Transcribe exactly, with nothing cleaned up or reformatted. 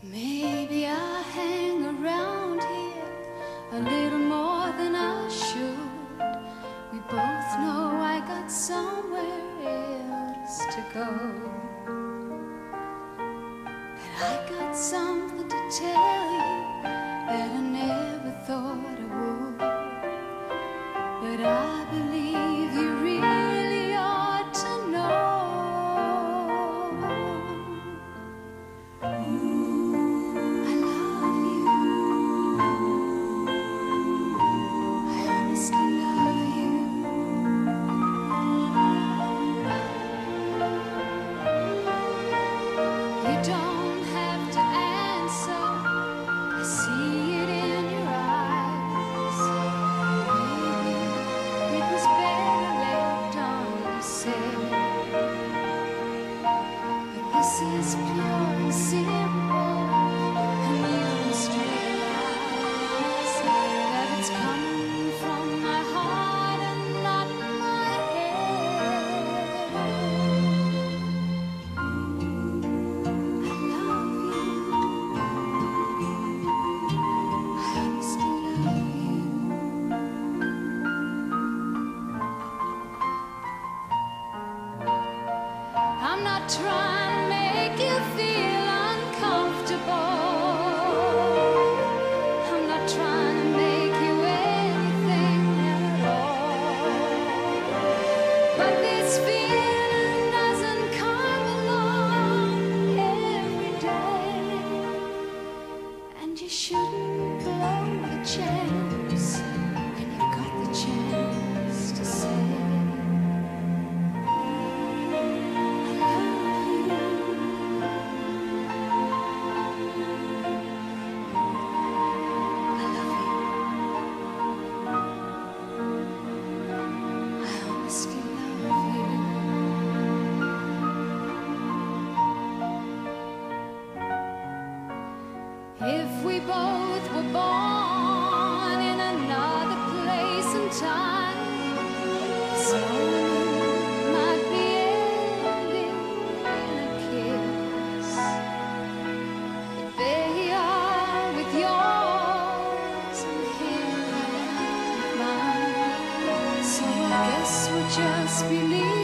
Maybe I hang around here a little more than I should. We both know I got somewhere else to go. But I got something to tell you that I never thought I would. But I believe you really ought to know. I love you. I honestly love you. You don't have to answer. I see it in your eyes. Maybe it was better left unsaid. But this is pure and simple, and you must realize that it's coming from my heart and not my head. I love you. I honestly love you. I'm not trying to make you feel uncomfortable. I'm not trying to make you anything at all. But this feeling doesn't come along every day. And you shouldn't blow the chance when you've got the chance to say, I love you. I love you. I honestly love you. If we both were born in another place and time, this moment might be ending in a kiss. But there you are with yours and here I am with mine. So I guess we'll just be leaving